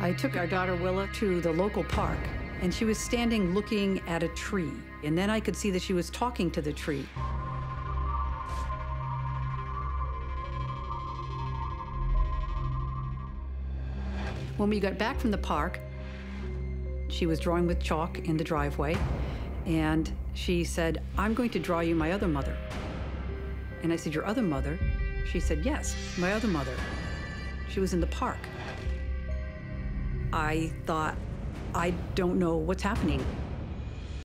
I took our daughter Willa to the local park, and she was standing looking at a tree. And then I could see that she was talking to the tree. When we got back from the park, she was drawing with chalk in the driveway, and she said, "I'm going to draw you my other mother." And I said, "Your other mother?" She said, "Yes, my other mother. She was in the park." I thought, I don't know what's happening.